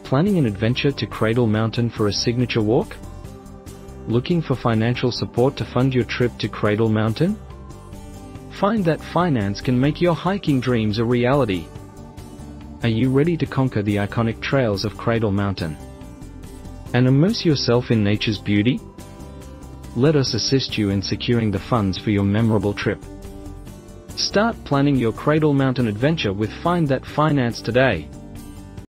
Planning an adventure to Cradle Mountain for a signature walk? Looking for financial support to fund your trip to Cradle Mountain? Find that finance can make your hiking dreams a reality. Are you ready to conquer the iconic trails of Cradle Mountain and immerse yourself in nature's beauty? Let us assist you in securing the funds for your memorable trip. Start planning your Cradle Mountain adventure with Find That Finance today.